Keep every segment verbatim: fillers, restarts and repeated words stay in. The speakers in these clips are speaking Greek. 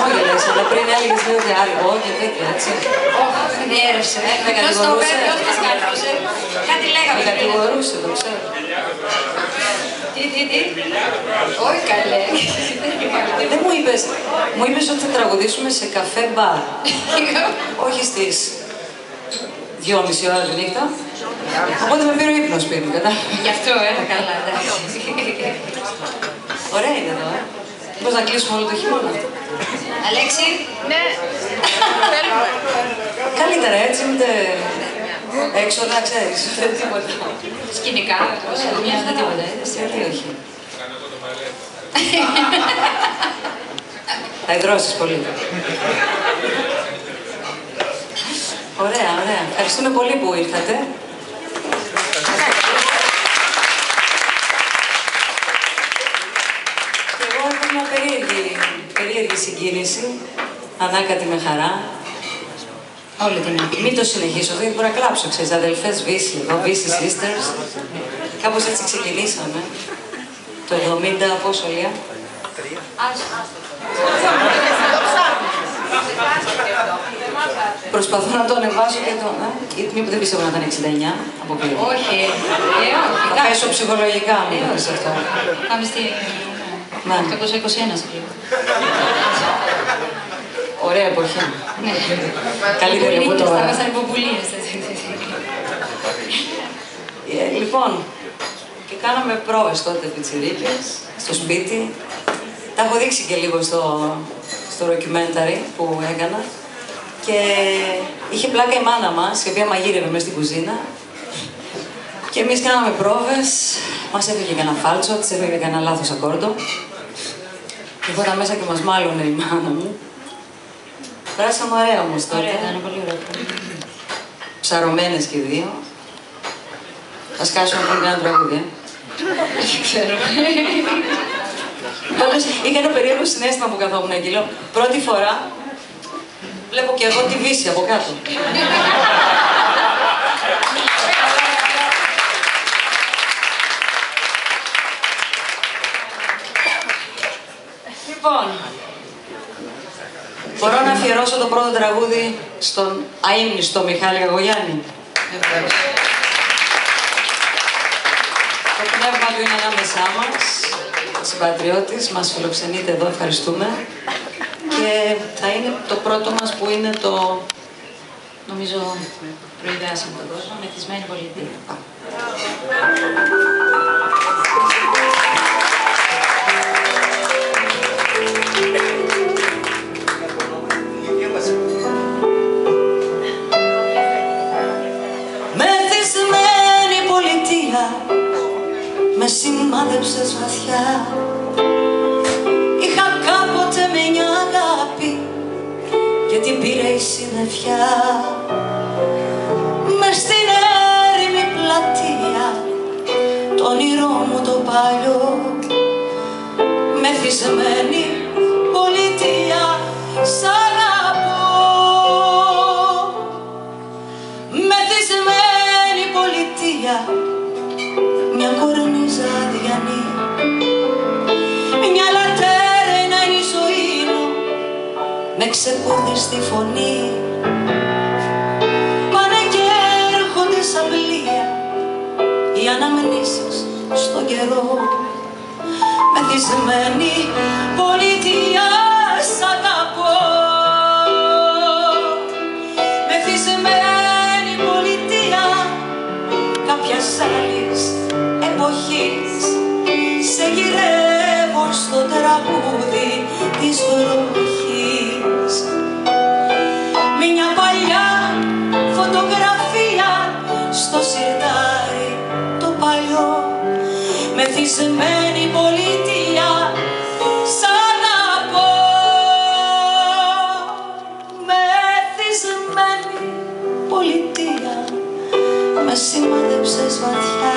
χαμόγελες, αλλά πριν έλεγες λίγο ότι αργό και τέτοια, έτσι. Όχι, δεν διέρευσε. Με κατηγορούσε. Ποιος μας κατηγορούσε. Κάτι λέγαμε. Με κατηγορούσε, το ξέρω. Τι, τι, τι. Όχι καλέ. Δεν μου είπες, μου είπες ότι θα τραγουδήσουμε σε καφέ μπαρ. Όχι στις δυόμιση ώρα τη νύχτα. Οπότε με πήρε ο ύπνος σπίτι, κατά. Γι' αυτό, ε, καλά, εντάξει. Ωραία είναι εδώ, ε. Πώς να κλείσουμε όλο το χειμώνα. Αλέξη. Ναι. Καλύτερα έτσι, ούτε έξω να ξέρεις, ούτε τίποτα. Σκηνικά, όσο δεν μοιάζει τίποτα, έτσι. Γιατί όχι. Θα υδρώσεις πολύ. Ωραία, ωραία. Ευχαριστούμε πολύ που ήρθατε. Και εγώ έχω μια περίεργη, περίεργη συγκίνηση, ανάκατη με χαρά. Όλη την άκρη. Μην το συνεχίσω, δεν μπορώ να κλάψω, ξέρεις, αδελφές Vissi, εδώ, Vissi Sisters. Κάπως έτσι ξεκινήσαμε. Το εβδομήντα, πόσο, Λία? Προσπαθώ να το ανεβάσω και το... Γιατί μήπως δεν πιστεύω να ήταν εξήντα εννιά από πριν. Όχι, ε, όχι. Θα πέσω ψυχολογικά, μην το πεις αυτό. Πάμε στη... Ναι. οκτακόσια είκοσι ένα στο λίγο. Ωραία εποχή. Ναι. Καλύτερη από τώρα. Θα σαν υποπουλίες. Λοιπόν, και κάναμε πρόβες τότε πιτσιρίκες, στο σπίτι. Τα έχω δείξει και λίγο στο, στο documentary που έκανα. Και είχε πλάκα η μάνα μας, η οποία μαγείρευε μέσα στην κουζίνα. Και εμείς κάναμε πρόβες, μας έφυγε κανένα φάλτσο, της έφυγε κανένα λάθος ακόρντο. Και εγώ ήταν μέσα και μας μάλωνε η μάνα μου. Περάσαμε ωραία όμως τότε. Ωραία, ήταν πολύ ωραία. Ψαρωμένες και οι δύο. Θα σκάσουμε πριν κάνω τραγούδι, ε. Δεν ξέρω. Πάντως είχα ένα περίεργο συναίσθημα που καθόμουν εκεί. Λέω, πρώτη φορά βλέπω και εγώ τη Vissi από κάτω. Λοιπόν, μπορώ να αφιερώσω το πρώτο τραγούδι στον αείμνηστο Μιχάλη Cacoyannis. Το πνεύμα του είναι ανάμεσά μας, συμπατριώτης, μας φιλοξενείτε εδώ, ευχαριστούμε. Και θα είναι το πρώτο μας που είναι το, Νομίζω προειδεάσαμε τον κόσμο, Methysmeni Politia. Methysmeni Politia, με σημάδεψες βαθιά. Είχα κάποτε με μια αγάπη και την πήρε η συννεφιά. Μες στην έρημη πλατεία το όνειρό μου το παλιό. Methysmeni Politia, σ' αγαπώ. Methysmeni Politia, μια κορνίζα αδιανή. Μια λατέρνα είναι η ζωή μου, με ξεκούρδιστη φωνή. Πάνε και έρχονται σαν πλοία οι αναμνήσεις στον καιρό. Methysmeni Politia, σ' αγαπώ. Methysmeni Politia, κάποιας άλλης εποχής σε γυρεύω στο τραγούδι της βροχής. Μια παλιά φωτογραφία στο σιρτάρι το παλιό. Methysmeni Politia, σ' αγαπώ. Methysmeni Politia, με σημάδεψες βαθιά.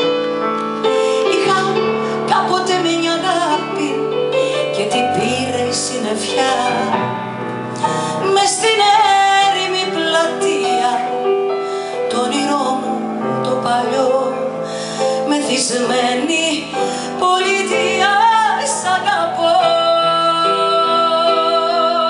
Είχα κάποτε μια αγάπη και την πήρε η συννεφιά. Μες στην έρημη πλατεία το όνειρό μου το παλιό. Methysmeni Politia, σ' αγαπώ.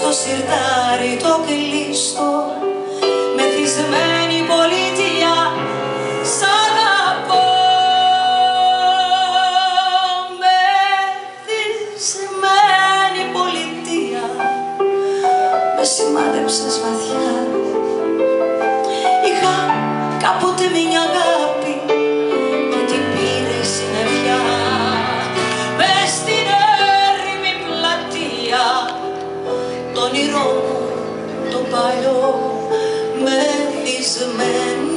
στο σιρτάρι το κλείστο, μεθυσμένη πολιτεία, σ' αγαπώ. Μεθυσμένη πολιτεία, με σημάδεψες βαθιά. Είχα κάποτε μια αγάπη και την πήρε η συννεφιά. Μες στην έρημη πλατεία, το όνειρό μου το παλιό, μεθυσμένο